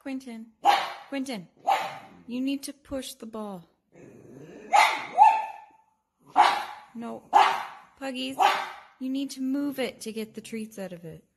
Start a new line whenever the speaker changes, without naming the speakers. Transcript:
Quentin. Quentin, you need to push the ball. No. Puggies, you need to move it to get the treats out of it.